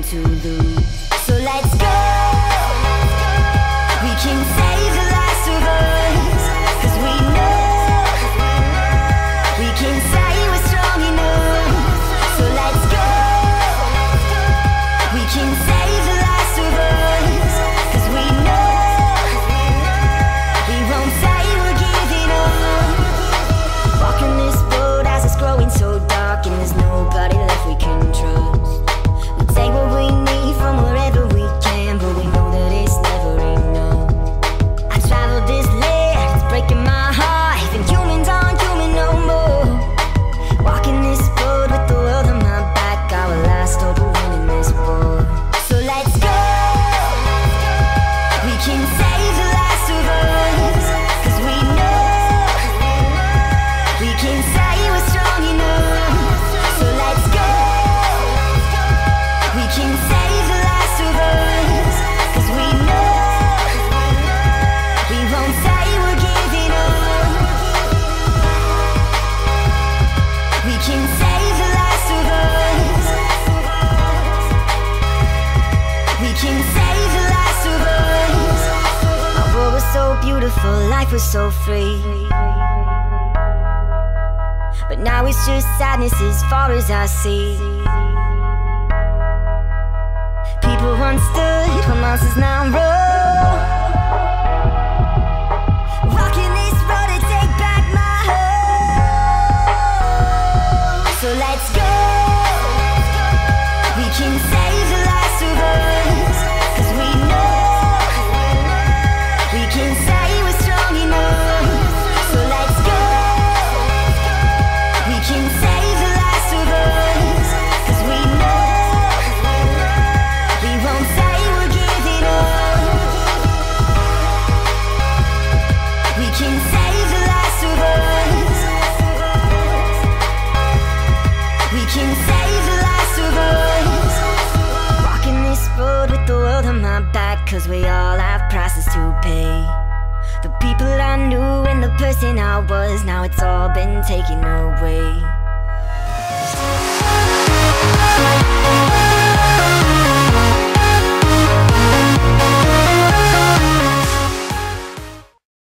to lose. So let's go. We can save the last of us, 'cause we know we can say we're strong enough. So let's go. We can save the last of us, 'cause we know we won't say we're giving up. Walking this road as it's growing so dark, and there's nobody left we can trust. We'll take what we need from wherever we can, but we know that it's never enough. I traveled this land, it's breaking my heart. Even humans aren't human no more. Walking this road with the world on my back, our last hope of winning this war. So let's go. We can save the last of us, 'cause we know we can say we're strong enough. So let's go. We can save the last of us, 'cause we know we won't say we're giving up. We can save the last of us. We can save the last of us. Our world was so beautiful, life was so free, but now it's just sadness as far as I see. People once stood where monsters now roll. Walking this road to take back my home. So let's go. We can save the last of us, 'cause we know we can say we're strong enough. So let's go. We can save the last of us, 'cause we know we won't say we're giving up. We can save the last of us. We can save the last of us. Walking this road with the world on my back, 'cause we all have prices to pay. The people I knew and the person I was, now it's all been taken away.